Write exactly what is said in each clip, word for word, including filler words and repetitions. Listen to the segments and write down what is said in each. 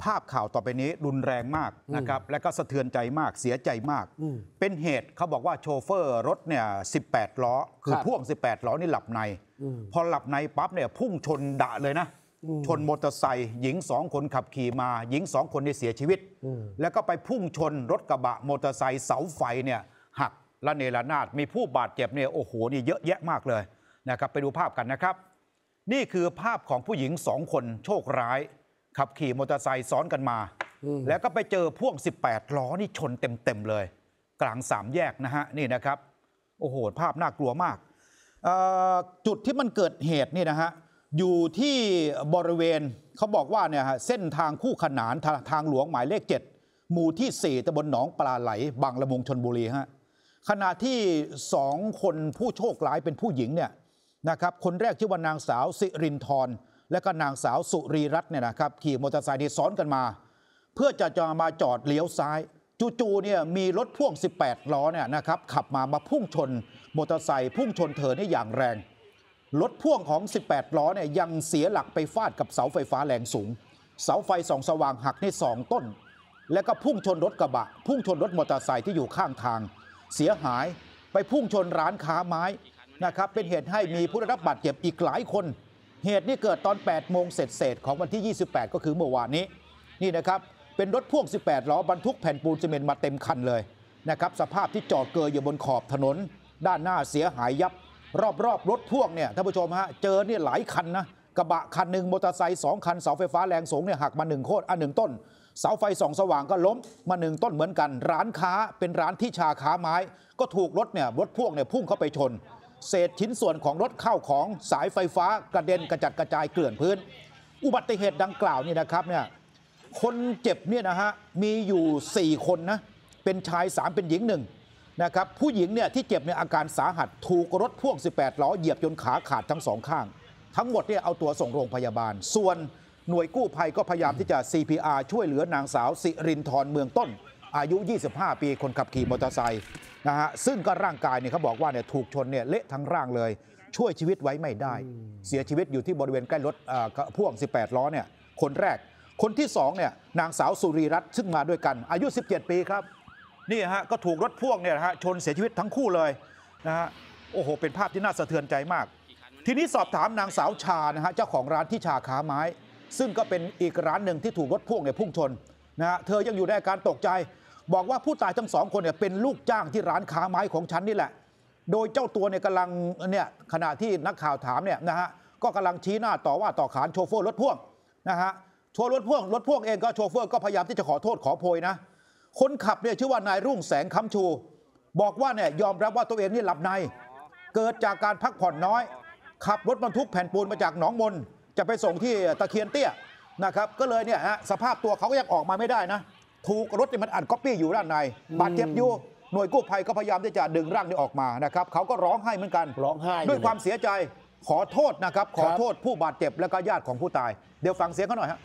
ภาพข่าวต่อไปนี้รุนแรงมากนะครับและก็สะเทือนใจมากเสียใจมากเป็นเหตุเขาบอกว่าโชเฟอร์รถเนี่ยสิบแปดล้อคือพ่วงสิบแปดล้อนี่หลับในพอหลับในปั๊บเนี่ยพุ่งชนดะเลยนะชนมอเตอร์ไซค์หญิงสองคนขับขี่มาหญิงสองคนที่เสียชีวิตแล้วก็ไปพุ่งชนรถกระบะมอเตอร์ไซค์เสาไฟเนี่ยหักระเนระนาดมีผู้บาดเจ็บเนี่ยโอ้โหนี่เยอะแยะมากเลยนะครับไปดูภาพกันนะครับนี่คือภาพของผู้หญิงสองคนโชคร้ายขับขี่มอเตอร์ไซค์ซ้อนกันมาแล้วก็ไปเจอพ่วงสิบแปดล้อนี่ชนเต็มๆเลยกลางสามแยกนะฮะนี่นะครับโอ้โหภาพน่ากลัวมากจุดที่มันเกิดเหตุนี่นะฮะอยู่ที่บริเวณเขาบอกว่าเนี่ยฮะเส้นทางคู่ขนานทางหลวงหมายเลขเจ็ดหมู่ที่สี่ตำบลหนองปลาไหลบางละมุงชลบุรีฮะขณะที่สองคนผู้โชคร้ายเป็นผู้หญิงเนี่ยนะครับคนแรกชื่อว่านางสาวสิรินทร์และก็นางสาวสุรีรัตน์เนี่ยนะครับขี่มอเตอร์ไซค์ซ้อนกันมาเพื่อจะจะมาจอดเลี้ยวซ้ายจู่ๆเนี่ยมีรถพ่วงสิบแปดล้อเนี่ยนะครับขับมามาพุ่งชนมอเตอร์ไซค์พุ่งชนเธอได้อย่างแรงรถพ่วงของสิบแปดล้อเนี่ยยังเสียหลักไปฟาดกับเสาไฟฟ้าแรงสูงเสาไฟส่องสว่างหักในสองต้นแล้วก็พุ่งชนรถกระบะพุ่งชนรถมอเตอร์ไซค์ที่อยู่ข้างทางเสียหายไปพุ่งชนร้านค้าไม้นะครับเป็นเหตุให้มีผู้ได้รับบาดเจ็บอีกหลายคนเหตุนี้เกิดตอนแปดโมงเศษๆของวันที่ยี่สิบแปดก็คือเมื่อวานนี้นี่นะครับเป็นรถพ่วงสิบแปดล้อบรรทุกแผ่นปูนซีเมนต์มาเต็มคันเลยนะครับสภาพที่จอดเกยอยู่บนขอบถนนด้านหน้าเสียหายยับรอบๆรถพ่วงเนี่ยท่านผู้ชมฮะเจอเนี่ยหลายคันนะกระบะคันหนึ่งมอเตอร์ไซค์สองคันเสาไฟฟ้าแรงสูงเนี่ยหักมาหนึ่งโคตรอ่ะหนึ่งต้นเสาไฟส่องสว่างก็ล้มมาหนึ่งต้นเหมือนกันร้านค้าเป็นร้านที่ชาค้าไม้ก็ถูกรถเนี่ยรถพ่วงเนี่ยพุ่งเข้าไปชนเศษชิ้นส่วนของรถเข้าของสายไฟฟ้ากระเด็นกระจัดกระจายเกลื่อนพื้นอุบัติเหตุดังกล่าวนี่นะครับเนี่ยคนเจ็บเนี่ยนะฮะมีอยู่สี่คนนะเป็นชายสามเป็นหญิงหนึ่งนะครับผู้หญิงเนี่ยที่เจ็บเนี่ยอาการสาหัสถูกรถพ่วงสิบแปดล้อเหยียบจนขาขาดทั้งสองข้างทั้งหมดเนี่ยเอาตัวส่งโรงพยาบาลส่วนหน่วยกู้ภัยก็พยายามที่จะ ซี พี อาร์ ช่วยเหลือนางสาวสิรินทร์เมืองต้นอายุยี่สิบห้าปีคนขับขี่มอเตอร์ไซค์นะฮะซึ่งก็ร่างกายเนี่ยเขาบอกว่าเนี่ยถูกชนเนี่ยเละทั้งร่างเลยช่วยชีวิตไว้ไม่ได้เสียชีวิตอยู่ที่บริเวณใกล้รถพ่วงสิบแปดล้อเนี่ยคนแรกคนที่สองเนี่ยนางสาวสุรีรัตน์ซึ่งมาด้วยกันอายุสิบเจ็ดปีครับนี่ฮะก็ถูกรถพ่วงเนี่ยฮะชนเสียชีวิตทั้งคู่เลยนะฮะโอ้โหเป็นภาพที่น่าสะเทือนใจมากทีนี้สอบถามนางสาวชานะฮะเจ้าของร้านที่ชาค้าไม้ซึ่งก็เป็นอีกร้านหนึ่งที่ถูกรถพ่วงเนี่ยพุ่งชนนะฮะเธอยังอยู่ในอาการตกใจบอกว่าผู้ตายทั้งสองคนเนี่ยเป็นลูกจ้างที่ร้านค้าไม้ของฉันนี่แหละโดยเจ้าตัวเนี่ยกำลังเนี่ยขณะที่นักข่าวถามเนี่ยนะฮะก็กำลังชี้หน้าต่อว่าต่อขานโชเฟอร์รถพ่วงนะฮะโชว์รถพ่วงรถพ่วงเองก็โชเฟอร์ก็พยายามที่จะขอโทษขอโพยนะคนขับเนี่ยชื่อว่านายรุ่งแสงคำชูบอกว่าเนี่ยยอมรับว่าตัวเองนี่หลับในเกิดจากการพักผ่อนน้อยขับรถบรรทุกแผ่นปูนมาจากหนองมนจะไปส่งที่ตะเคียนเตี้ยนะครับก็เลยเนี่ยฮะสภาพตัวเขาก็ยังออกมาไม่ได้นะถูกรถมันอัดก๊อปปี้อยู่ด้านในบาดเจ็บอยู่หน่วยกู้ภัยก็พยายามที่จะดึงร่างนี้ออกมานะครับเขาก็ร้องไห้เหมือนกันร้องไห้ด้วยความเสียใจขอโทษนะครับขอโทษผู้บาดเจ็บและก็ญาติของผู้ตายเดี๋ยวฟังเสียงเขาหน่อยฮะ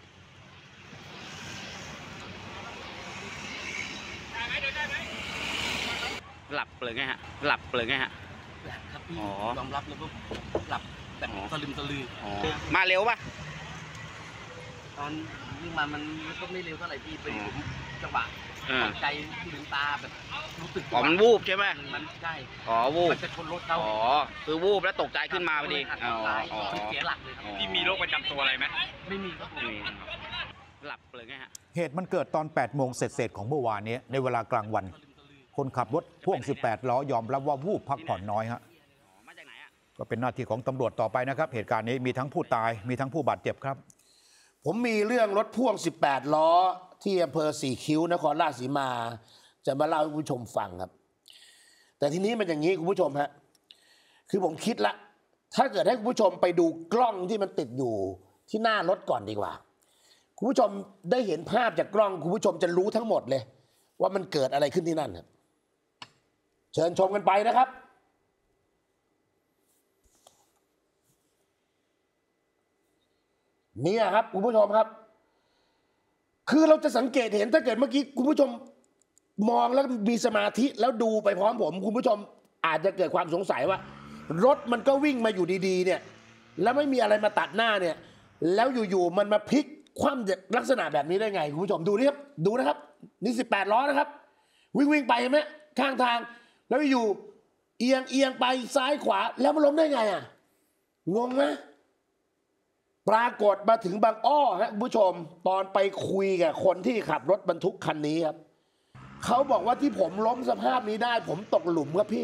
หลับเลยไงฮะหลับเลยไงฮะหลับครับพี่ยอมรับเลยว่าหลับแบบสลืมสลือมาเร็วป่ะตอนยิ่งมามันก็ไม่เร็วเท่าไหร่พี่ไปจังหวะใจที่ลืมตาแบบรู้สึกอ๋อมันวูบใช่ไหมมันใช่อ๋อวูบมันจะชนรถเขาอ๋อคือวูบแล้วตกใจขึ้นมาพอดีอ๋อเสียหลักเลยครับพี่มีโรคประจำตัวอะไรไหมไม่มีครับไม่มีหลับเลยไงฮะเหตุมันเกิดตอนแปดโมงเศษๆของเมื่อวานนี้ในเวลากลางวันคนขับรถพ่วงสิบแปดล้อยอมรับว่าวูบพักผ่อนน้อยฮะก็เป็นหน้าที่ของตำรวจต่อไปนะครับเหตุการณ์นี้มีทั้งผู้ตายมีทั้งผู้บาดเจ็บครับผมมีเรื่องรถพ่วงสิบแปดล้อที่อำเภอสี่คิ้วนครราชสีมาจะมาเล่าให้คุณผู้ชมฟังครับแต่ทีนี้มันอย่างนี้คุณผู้ชมฮะคือผมคิดละถ้าเกิดให้คุณผู้ชมไปดูกล้องที่มันติดอยู่ที่หน้ารถก่อนดีกว่าคุณผู้ชมได้เห็นภาพจากกล้องคุณผู้ชมจะรู้ทั้งหมดเลยว่ามันเกิดอะไรขึ้นที่นั่นครับเชิญชมกันไปนะครับนี่ครับคุณผู้ชมครับคือเราจะสังเกตเห็นถ้าเกิดเมื่อกี้คุณผู้ชมมองแล้วมีสมาธิแล้วดูไปพร้อมผมคุณผู้ชมอาจจะเกิดความสงสัยว่ารถมันก็วิ่งมาอยู่ดีๆเนี่ยแล้วไม่มีอะไรมาตัดหน้าเนี่ยแล้วอยู่ๆมันมาพลิกคว่ำลักษณะแบบนี้ได้ไงคุณผู้ชมดูนี่ครับดูนะครับนี่สิบแปดล้อนะครับวิ่งวิ่งไปเห็นไหมข้างทางแล้วอยู่เอียงเอียงไปซ้ายขวาแล้วมันล้มได้ไงอ่ะงงไหมปรากฏมาถึงบางอ้อครับคุณผู้ชมตอนไปคุยกับคนที่ขับรถบรรทุกคันนี้ครับเขาบอกว่าที่ผมล้มสภาพนี้ได้ผมตกหลุมครับพี่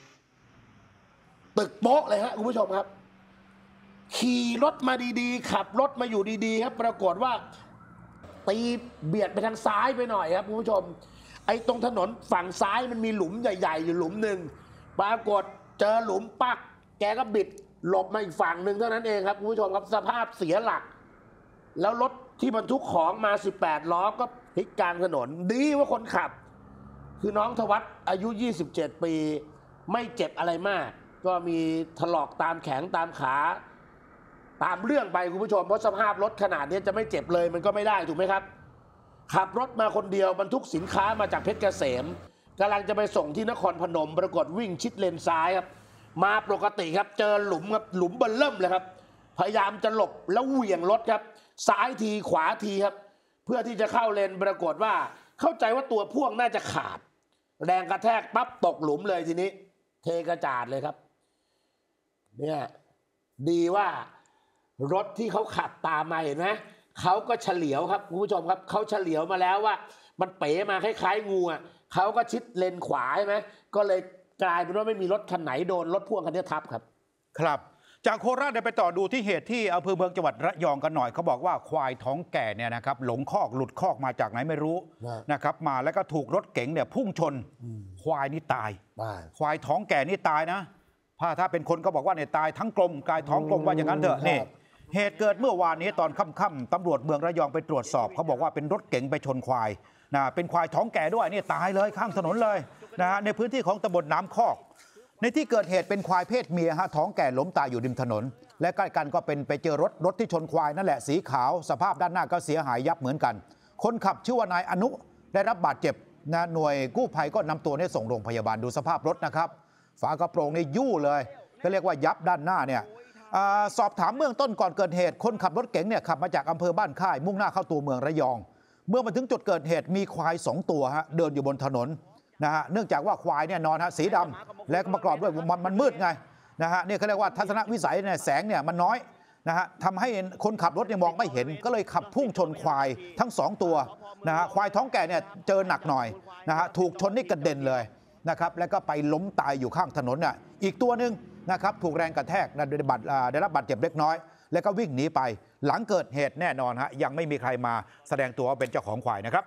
ตึกโป๊ะเลยฮะคุณผู้ชมครับขี่รถมาดีๆขับรถมาอยู่ดีๆครับปรากฏว่าตีเบียดไปทางซ้ายไปหน่อยครับคุณผู้ชมไอ้ตรงถนนฝั่งซ้ายมันมีหลุมใหญ่ๆอยู่หลุมหนึ่งปรากฏเจอหลุมปักแกก็บิดหลบมาอีกฝั่งหนึ่งเท่านั้นเองครับคุณผู้ชมครับสภาพเสียหลักแล้วรถที่บรรทุกของมาสิบแปดล้อก็พลิกกลางถนนดีว่าคนขับคือน้องธวัฒน์อายุยี่สิบเจ็ดปีไม่เจ็บอะไรมากก็มีถลอกตามแขนตามขาตามเรื่องไปคุณผู้ชมเพราะสภาพรถขนาดนี้จะไม่เจ็บเลยมันก็ไม่ได้ถูกไหมครับขับรถมาคนเดียวบรรทุกสินค้ามาจากเพชรเกษมกำลังจะไปส่งที่นครพนมปรากฏวิ่งชิดเลนซ้ายครับมาปกติครับเจอหลุมครับหลุมเบิ่มเริ่มเลยครับพยายามจะหลบแล้วเหวี่ยงรถครับซ้ายทีขวาทีครับเพื่อที่จะเข้าเลนปรากฏว่าเข้าใจว่าตัวพ่วงน่าจะขาดแรงกระแทกปั๊บตกหลุมเลยทีนี้เทกระจาดเลยครับเนี่ยดีว่ารถที่เขาขับตามมาเห็นไหมเขาก็เฉลียวครับคุณผู้ชมครับเขาเฉลียวมาแล้วว่ามันเป๋มาคล้ายๆงูอ่ะเขาก็ชิดเลนขวาใช่ไหมก็เลยกลายเป็นว่าไม่มีรถคันไหนโดนรถพ่วงคันนี้ทับครับครับจากโคราชเดี๋ยวไปต่อดูที่เหตุที่อำเภอเมืองจังหวัดระยองกันหน่อยเขาบอกว่าควายท้องแก่เนี่ยนะครับหลงคอกหลุดคอกมาจากไหนไม่รู้นะครับมาแล้วก็ถูกรถเก๋งเนี่ยพุ่งชนควายนี่ตายควายท้องแก่นี่ตายนะถ้าถ้าเป็นคนก็บอกว่าเนี่ยตายทั้งกลมกายท้องกลมว่าอย่างนั้นเถอะนี่เหตุเกิดเมื่อวานนี้ตอนค่ำๆตำรวจเมืองระยองไปตรวจสอบเขาบอกว่าเป็นรถเก๋งไปชนควายนะเป็นควายท้องแก่ด้วยนี่ตายเลยข้างถนนเลยนะฮะในพื้นที่ของตำบลน้ำคอกในที่เกิดเหตุเป็นควายเพศเมียฮะท้องแก่ล้มตายอยู่ริมถนนและใกล้กันก็เป็นไปเจอรถรถที่ชนควายนั่นแหละสีขาวสภาพด้านหน้าก็เสียหายยับเหมือนกันคนขับชื่อว่านายอนุได้รับบาดเจ็บนะหน่วยกู้ภัยก็นำตัวเนี่ยส่งโรงพยาบาลดูสภาพรถนะครับฝากระโปรงนี่ยู่เลยก็เรียกว่ายับด้านหน้าเนี่ยสอบถามเบื้องต้นก่อนเกิดเหตุคนขับรถเก๋งเนี่ยขับมาจากอำเภอบ้านค่ายมุ่งหน้าเข้าตัวเมืองระยองเมื่อมาถึงจุดเกิดเหตุมีควายสองตัวฮะเดินอยู่บนถนนนะฮะเนื่องจากว่าควายเนี่ยนอนฮะสีดำและประกอบด้วยมันมันมืดไงนะฮะนี่เขาเรียกว่าทัศนวิสัยเนี่ยแสงเนี่ยมันน้อยนะฮะทำให้คนขับรถเนี่ยมองไม่เห็นก็เลยขับพุ่งชนควายทั้งสองตัวนะฮะควายท้องแก่เนี่ยเจอหนักหน่อยนะฮะถูกชนนี่กระเด็นเลยนะครับแล้วก็ไปล้มตายอยู่ข้างถนนน่ะอีกตัวหนึ่งนะครับถูกแรงกระแทกได้รับบาดได้รับบาดเจ็บเล็กน้อยแล้วก็วิ่งหนีไปหลังเกิดเหตุแน่นอนฮะยังไม่มีใครมาแสดงตัวว่าเป็นเจ้าของควายนะครับ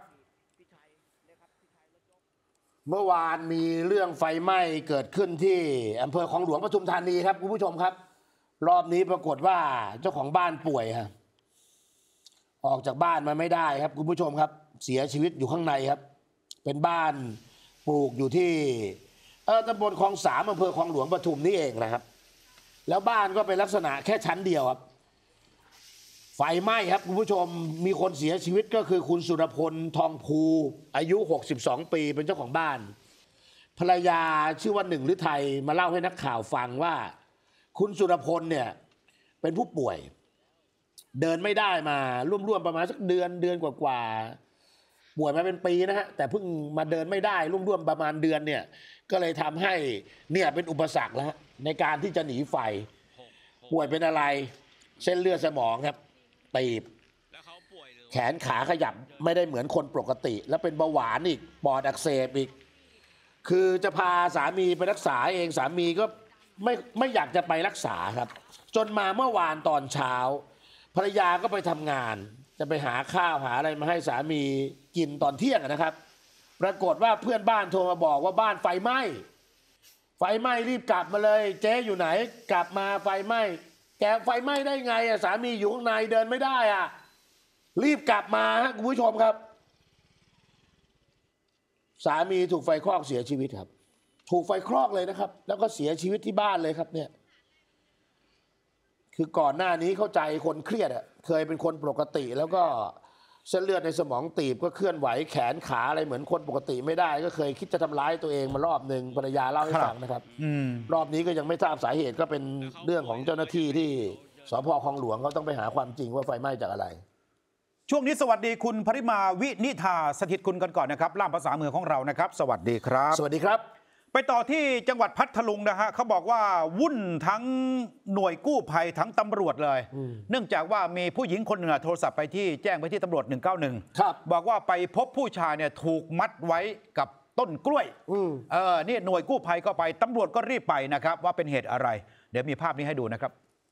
เมื่อวานมีเรื่องไฟไหม้เกิดขึ้นที่อำเภอคลองหลวงปทุมธานีครับคุณผู้ชมครับรอบนี้ปรากฏว่าเจ้าของบ้านป่วยครับออกจากบ้านมาไม่ได้ครับคุณผู้ชมครับเสียชีวิตอยู่ข้างในครับเป็นบ้านปลูกอยู่ที่เออตำบลคลองสามอำเภอคลองหลวงปทุมนี่เองนะครับแล้วบ้านก็เป็นลักษณะแค่ชั้นเดียวครับไฟไหม้ครับคุณผู้ชมมีคนเสียชีวิตก็คือคุณสุรพลทองภูอายุหกสิบสองปีเป็นเจ้าของบ้านภรรยาชื่อว่าหนึ่งฤทัยมาเล่าให้นักข่าวฟังว่าคุณสุรพลเนี่ยเป็นผู้ป่วยเดินไม่ได้มาร่วมๆประมาณสักเดือนเดือนกว่าๆป่วยมาเป็นปีนะฮะแต่เพิ่งมาเดินไม่ได้ร่วมๆประมาณเดือนเนี่ยก็เลยทำให้เนี่ยเป็นอุปสรรคแล้วในการที่จะหนีไฟป่วยเป็นอะไรเส้นเลือดสมองครับตีบแขนขาขยับไม่ได้เหมือนคนปกติแล้วเป็นเบาหวานอีกปอดอักเสบอีกคือจะพาสามีไปรักษาเองสามีก็ไม่ไม่อยากจะไปรักษาครับจนมาเมื่อวานตอนเช้าภรรยาก็ไปทำงานจะไปหาข้าวหาอะไรมาให้สามีกินตอนเที่ยงนะครับปรากฏว่าเพื่อนบ้านโทรมาบอกว่าบ้านไฟไหม้ไฟไหม้รีบกลับมาเลยเจ๊อยู่ไหนกลับมาไฟไหม้แกไฟไหม้ได้ไงอ่ะสามีอยู่ข้างในเดินไม่ได้อ่ะรีบกลับมาฮะคุณผู้ชมครับสามีถูกไฟคลอกเสียชีวิตครับถูกไฟคลอกเลยนะครับแล้วก็เสียชีวิตที่บ้านเลยครับเนี่ยคือก่อนหน้านี้เข้าใจคนเครียดอ่ะเคยเป็นคนปกติแล้วก็เส้นเลือดในสมองตีบก็เคลื่อนไหวแขนขาอะไรเหมือนคนปกติไม่ได้ก็เคยคิดจะทำร้ายตัวเองมารอบหนึ่งภรรยาเล่าให้ฟังนะครับรอบนี้ก็ยังไม่ทราบสาเหตุก็เป็นเรื่องของเจ้าหน้าที่ที่สภ.คลองหลวงเขาต้องไปหาความจริงว่าไฟไหม้จากอะไรช่วงนี้สวัสดีคุณภริมาวินิธาสถิตคุณกันก่อนนะครับล่ามภาษามือของเรานะครับสวัสดีครับสวัสดีครับไปต่อที่จังหวัดพัทลุงนะฮะเขาบอกว่าวุ่นทั้งหน่วยกู้ภัยทั้งตำรวจเลยเนื่องจากว่ามีผู้หญิงคนหนึ่งโทรศัพท์ไปที่แจ้งไปที่ตำรวจหนึ่งเก้าหนึ่งครับบอกว่าไปพบผู้ชายเนี่ยถูกมัดไว้กับต้นกล้วยเออนี่หน่วยกู้ภัยก็ไปตำรวจก็รีบไปนะครับว่าเป็นเหตุอะไรเดี๋ยวมีภาพนี้ให้ดูนะครับ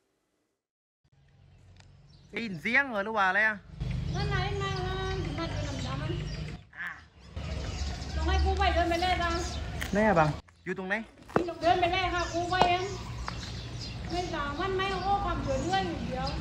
ได้ยินเสียงเหรอหรือว่าอะไรอ่ะนั่นไหนมามาดูน้ำดำมันต้องให้กูไปเดินไปแน่จังแน่บังอยู่ตรงไหนเดินไปแน่ค่ะกูไปเองไม่ต่างมันไม่โอ้ความเดือดเรื่อยเดียว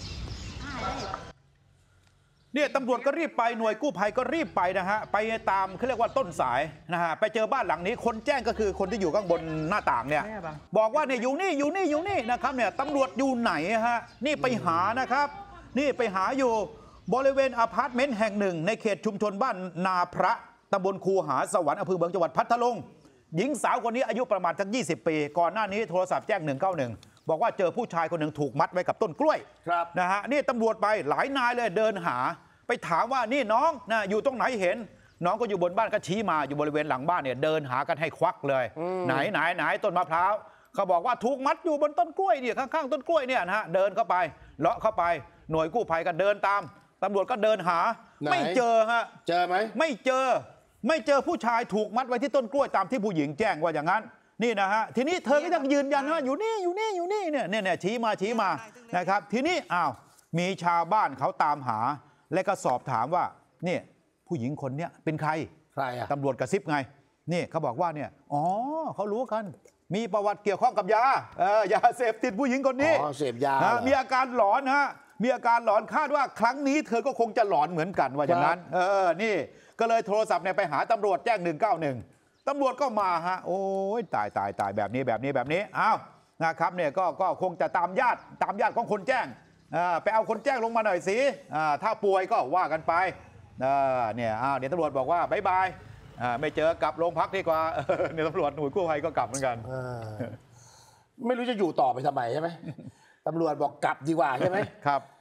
เนี่ยตำรวจก็รีบไปหน่วยกู้ภัยก็รีบไปนะฮะไปตามเขาเรียกว่าต้นสายนะฮะไปเจอบ้านหลังนี้คนแจ้งก็คือคนที่อยู่ข้างบนหน้าต่างเนี่ยบอกว่าเนี่ยอยู่นี่อยู่นี่อยู่นี่นะครับเนี่ยตำรวจอยู่ไหนฮะนี่ไปหานะครับนี่ไปหาอยู่บริเวณอพาร์ตเมนต์แห่งหนึ่งในเขตชุมชนบ้านนาพระตำบลคูหาสวรรค์อำเภอเมืองจังหวัดพัทลุงหญิงสาวคนนี้อายุประมาณสักยี่สิบปีก่อนหน้านี้โทรศัพท์แจ้งหนึ่งเก้าหนึ่งบอกว่าเจอผู้ชายคนหนึ่งถูกมัดไว้กับต้นกล้วยนะฮะนี่ตำรวจไปหลายนายเลยเดินหาไปถามว่านี่น้องนะอยู่ตรงไหนเห็นน้องก็อยู่บนบ้านก็ชี้มาอยู่บริเวณหลังบ้านเนี่ยเดินหากันให้ควักเลยไหนไหนไหนต้นมะพร้าวเขาบอกว่าถูกมัดอยู่บนต้นกล้วยเนี่ยข้างๆต้นกล้วยเนี่ยนะฮะเดินเข้าไปเลาะเข้าไปหน่วยกู้ภัยก็เดินตามตำรวจก็เดินหาไม่เจอฮะเจอไหมไม่เจอไม่เจอผู้ชายถูกมัดไว้ที่ต้นกล้วยตามที่ผู้หญิงแจ้งว่าอย่างนั้นนี่นะฮะทีนี้เธอก็ยังยืนยันว่าอยู่นี่อยู่นี่อยู่นี่เนี่ยเนี่ยชี้มาชี้มานะครับทีนี้อ้าวมีชาวบ้านเขาตามหาและก็สอบถามว่าเนี่ยผู้หญิงคนเนี้ยเป็นใครใครอะตำรวจกระซิบไงนี่เขาบอกว่าเนี่ยอ๋อเขารู้กันมีประวัติเกี่ยวข้องกับยาเออยาเสพติดผู้หญิงคนนี้อ๋อเสพยามีอาการหลอนฮะมีอาการหลอนคาดว่าครั้งนี้เธอก็คงจะหลอนเหมือนกันว่าอย่างนั้นเออนี่ก็เลยโทรศัพท์เนี่ยไปหาตำรวจแจ้งหนึ่งเก้าหนึ่งตำรวจก็มาฮะโอ้ยตายตายตายแบบนี้แบบนี้แบบนี้อ้าวนะครับเนี่ยก็ก็คงจะตามญาติตามญาติของคนแจ้งไปเอาคนแจ้งลงมาหน่อยสิถ้าป่วยก็ว่ากันไปเนี่ยเดี๋ยวตำรวจบอกว่าบายบายไม่เจอกลับโรงพักดีกว่าเนี่ยตำรวจหน่วยกู้ภัยก็กลับเหมือนกันไม่รู้จะอยู่ต่อไปทำไมใช่ไหมตำรวจบอกกลับดีกว่าใช่ไหมครับ